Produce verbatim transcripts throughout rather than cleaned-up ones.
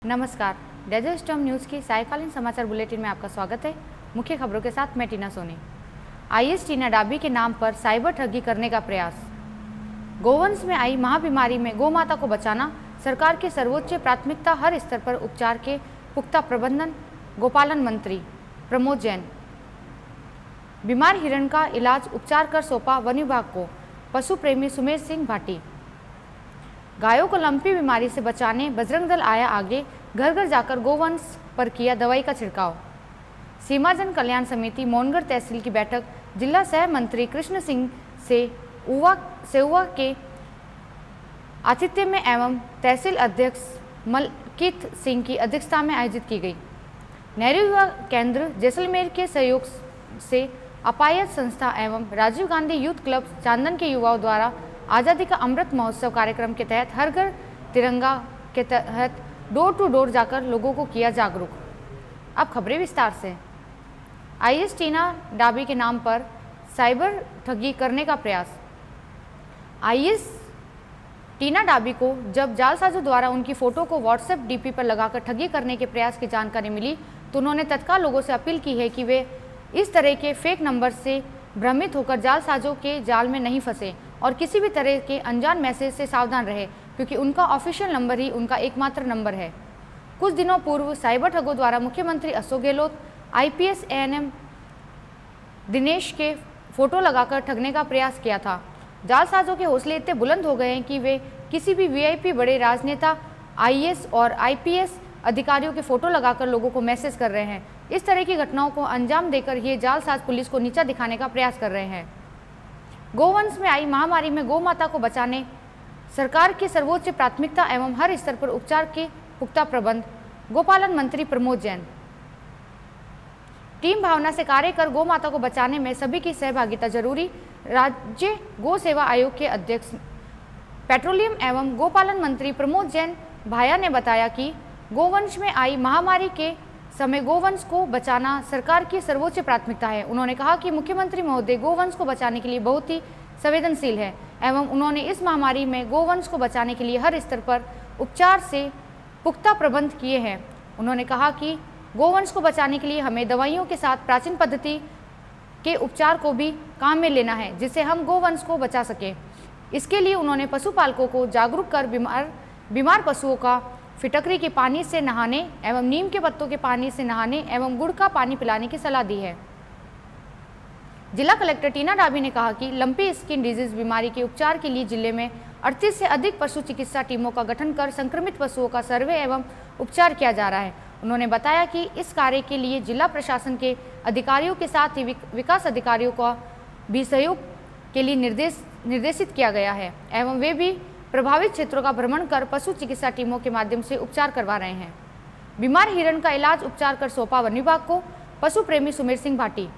नमस्कार, desert storm news की सायकालीन समाचार बुलेटिन में आपका स्वागत है। मुख्य खबरों के साथ मैं टीना सोनी। आईएएस टीना डाबी के नाम पर साइबर ठगी करने का प्रयास। गोवंश में आई महाबीमारी में गौमाता को बचाना सरकार की सर्वोच्च प्राथमिकता, हर स्तर पर उपचार के पुख्ता प्रबंधन। गोपालन मंत्री प्रमोद जैन। बीमार हिरण का इलाज उपचार कर सौंपा वन विभाग को, पशु प्रेमी सुमेर सिंह भाटी। गायों को लंपी बीमारी से बचाने बजरंग दल आया आगे, घर घर जाकर गोवंश पर किया दवाई का छिड़काव। सीमा जन कल्याण समिति मोनगढ़ तहसील की बैठक जिला सह मंत्री कृष्ण सिंह से उवा सेवा के आतिथ्य में एवं तहसील अध्यक्ष मलकित सिंह की अध्यक्षता में आयोजित की गई। नेहरू युवा केंद्र जैसलमेर के सहयोग से अपायज संस्था एवं राजीव गांधी यूथ क्लब चांदन के युवाओं द्वारा आज़ादी का अमृत महोत्सव कार्यक्रम के तहत हर घर तिरंगा के तहत डोर टू डोर जाकर लोगों को किया जागरूक। अब खबरें विस्तार से। आईएएस टीना डाबी के नाम पर साइबर ठगी करने का प्रयास। आईएएस टीना डाबी को जब जालसाजों द्वारा उनकी फोटो को व्हाट्सएप डीपी पर लगाकर ठगी करने के प्रयास की जानकारी मिली तो उन्होंने तत्काल लोगों से अपील की है कि वे इस तरह के फेक नंबर से भ्रमित होकर जालसाजों के जाल में नहीं फंसे और किसी भी तरह के अनजान मैसेज से सावधान रहे, क्योंकि उनका ऑफिशियल नंबर ही उनका एकमात्र नंबर है। कुछ दिनों पूर्व साइबर ठगों द्वारा मुख्यमंत्री अशोक गहलोत, आईपीएस एएनएम दिनेश के फोटो लगाकर ठगने का प्रयास किया था। जालसाजों के हौसले इतने बुलंद हो गए हैं कि वे किसी भी वीआईपी, बड़े राजनेता, आईएएस और आईपीएस अधिकारियों के फोटो लगाकर लोगों को मैसेज कर रहे हैं। इस तरह की घटनाओं को अंजाम देकर ये जालसाज पुलिस को नीचा दिखाने का प्रयास कर रहे हैं। गोवंश में आई महामारी में गौमाता को बचाने सरकार की सर्वोच्च प्राथमिकता एवं हर स्तर पर उपचार के पुख्ता प्रबंध। गोपालन मंत्री प्रमोद जैन। टीम भावना से कार्य कर गौमाता को बचाने में सभी की सहभागिता जरूरी। राज्य गौ सेवा आयोग के अध्यक्ष पेट्रोलियम एवं गोपालन मंत्री प्रमोद जैन भाया ने बताया कि गोवंश में आई महामारी के समय गोवंश को बचाना सरकार की सर्वोच्च प्राथमिकता है। उन्होंने कहा कि मुख्यमंत्री महोदय गोवंश को बचाने के लिए बहुत ही संवेदनशील है एवं उन्होंने इस महामारी में गोवंश को बचाने के लिए हर स्तर पर उपचार से पुख्ता प्रबंध किए हैं। उन्होंने कहा कि गोवंश को बचाने के लिए हमें दवाइयों के साथ प्राचीन पद्धति के उपचार को भी काम में लेना है, जिससे हम गोवंश को बचा सकें। इसके लिए उन्होंने पशुपालकों को जागरूक कर बीमार बीमार पशुओं का फिटकरी के पानी से नहाने एवं नीम के पत्तों के पानी से नहाने एवं गुड़ का पानी पिलाने की सलाह दी है। जिला कलेक्टर टीना डाबी ने कहा कि लंपी स्किन डिजीज बीमारी के उपचार के लिए जिले में अड़तीस से अधिक पशु चिकित्सा टीमों का गठन कर संक्रमित पशुओं का सर्वे एवं उपचार किया जा रहा है। उन्होंने बताया कि इस कार्य के लिए जिला प्रशासन के अधिकारियों के साथ ही विकास अधिकारियों का भी सहयोग के लिए निर्देश निर्देशित किया गया है एवं वे भी प्रभावित क्षेत्रों का भ्रमण कर पशु चिकित्सा टीमों के माध्यम से उपचार करवा रहे हैं। बीमार हिरण का इलाज उपचार कर सौंपा वन विभाग को, पशु प्रेमी सुमेर सिंह भाटी।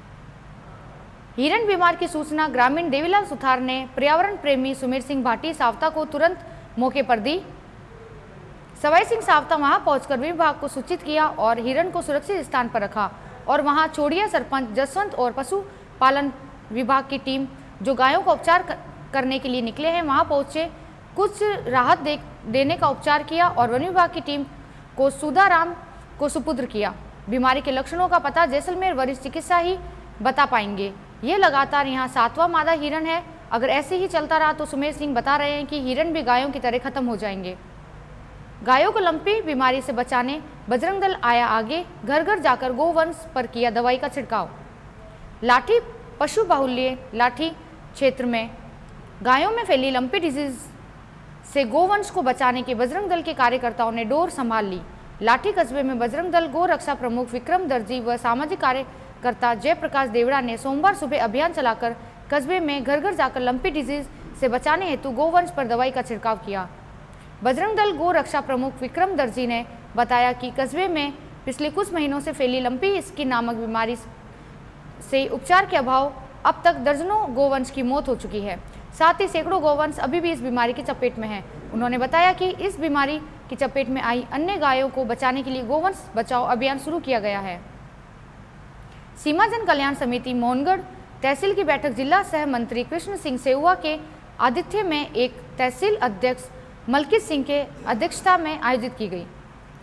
हिरण बीमार की सूचना ग्रामीण देवीलाल सुथार ने पर्यावरण प्रेमी सुमेर सिंह भाटी सावता को तुरंत मौके पर दी। सवाई सिंह सावता वहां पहुंचकर विभाग को सूचित किया और हिरण को सुरक्षित स्थान पर रखा और वहां छोड़िया सरपंच जसवंत और पशुपालन विभाग की टीम जो गायों का उपचार करने के लिए निकले हैं वहां पहुंचे, कुछ राहत दे, देने का उपचार किया और वन विभाग की टीम को सुधाराम को सुपुत्र किया। बीमारी के लक्षणों का पता जैसलमेर वरिष्ठ चिकित्सा ही बता पाएंगे। ये लगातार यहाँ सातवां मादा हिरण है। अगर ऐसे ही चलता रहा तो सुमेर सिंह बता रहे हैं कि हिरण भी गायों की तरह खत्म हो जाएंगे। गायों को लंपी बीमारी से बचाने बजरंग दल आया आगे, घर घर जाकर गोवंश पर किया दवाई का छिड़काव। लाठी पशु बाहुल्य लाठी क्षेत्र में गायों में फैली लंपी डिजीज से गोवंश को बचाने के बजरंग दल के कार्यकर्ताओं ने डोर संभाल ली। लाठी कस्बे में बजरंग दल गौ रक्षा प्रमुख विक्रम दर्जी व सामाजिक कार्यकर्ता जयप्रकाश देवड़ा ने सोमवार सुबह अभियान चलाकर कस्बे में घर घर जाकर लंपी डिजीज से बचाने हेतु गोवंश पर दवाई का छिड़काव किया। बजरंग दल गौ रक्षा प्रमुख विक्रम दर्जी ने बताया कि कस्बे में पिछले कुछ महीनों से फैली लंपी स्किन नामक बीमारी से उपचार के अभाव अब तक दर्जनों गोवंश की मौत हो चुकी है। साथ ही सैकड़ों गोवंश अभी भी इस बीमारी की चपेट में हैं। उन्होंने बताया कि इस बीमारी की चपेट में आई अन्य गायों को बचाने के लिए गोवंश बचाओ अभियान शुरू किया गया है। सीमा जन कल्याण समिति मोनगढ़ तहसील की बैठक जिला सह मंत्री कृष्ण सिंह सेहुआ के आतिथ्य में एक तहसील अध्यक्ष मलकित सिंह के अध्यक्षता में आयोजित की गई।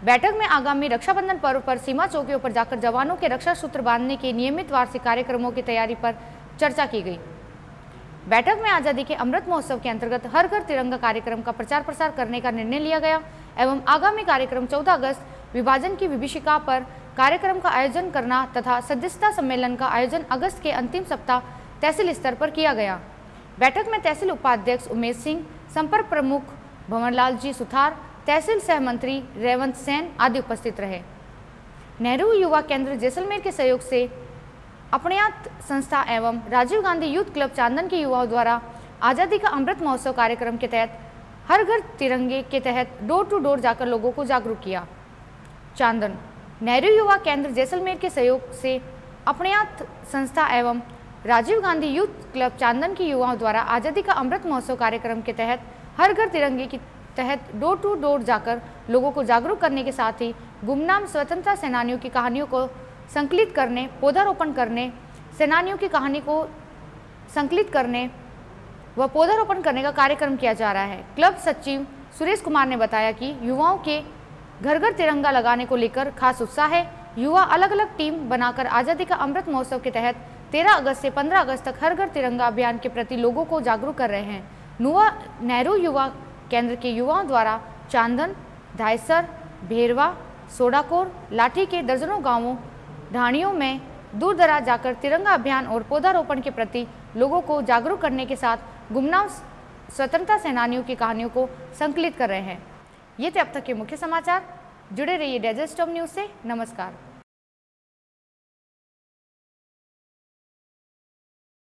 बैठक में आगामी रक्षाबंधन पर्व पर सीमा चौकियों पर जाकर जवानों के रक्षा सूत्र बांधने के नियमित वार्षिक कार्यक्रमों की तैयारी पर चर्चा की गई। बैठक में आज़ादी के अमृत महोत्सव के अंतर्गत हर घर तिरंगा कार्यक्रम का प्रचार प्रसार करने का निर्णय लिया गया एवं आगामी कार्यक्रम चौदह अगस्त विभाजन की विभीषिका पर कार्यक्रम का आयोजन करना तथा सदस्यता सम्मेलन का आयोजन अगस्त के अंतिम सप्ताह तहसील स्तर पर किया गया। बैठक में तहसील उपाध्यक्ष उमेश सिंह, संपर्क प्रमुख भंवरलाल जी सुथार, तहसील सह मंत्री रेवंत सेन आदि उपस्थित रहे। नेहरू युवा केंद्र जैसलमेर के सहयोग से अपण्यात संस्था एवं राजीव गांधी यूथ क्लब चांदन के युवाओं द्वारा आज़ादी का अमृत महोत्सव कार्यक्रम के तहत हर घर तिरंगे के तहत डोर टू डोर जाकर लोगों को जागरूक किया। चांदन नेहरू युवा केंद्र जैसलमेर के सहयोग से अपण्यात संस्था एवं राजीव गांधी यूथ क्लब चांदन के युवाओं द्वारा आज़ादी का अमृत महोत्सव कार्यक्रम के तहत हर घर तिरंगे के तहत डोर टू डोर जाकर लोगों को जागरूक करने के साथ ही गुमनाम स्वतंत्रता सेनानियों की कहानियों को संकलित करने, पौधारोपण करने, सेनानियों की कहानी को संकलित करने व पौधारोपण करने का कार्यक्रम किया जा रहा है। क्लब सचिव सुरेश कुमार ने बताया कि युवाओं के घर घर तिरंगा लगाने को लेकर खास उत्साह है। युवा अलग अलग टीम बनाकर आज़ादी का अमृत महोत्सव के तहत तेरह अगस्त से पंद्रह अगस्त तक हर घर तिरंगा अभियान के प्रति लोगों को जागरूक कर रहे हैं। नुआ नेहरू युवा केंद्र के युवाओं द्वारा चांदन, धायसर, भेरवा, सोडाकोर, लाठी के दर्जनों गांवों ढाणियों में दूर दराज जाकर तिरंगा अभियान और पौधारोपण के प्रति लोगों को जागरूक करने के साथ गुमनाम स्वतंत्रता सेनानियों की कहानियों को संकलित कर रहे हैं। ये थे अब तक के मुख्य समाचार। जुड़े रहिए डेजर्ट स्टॉर्म न्यूज़ से। नमस्कार।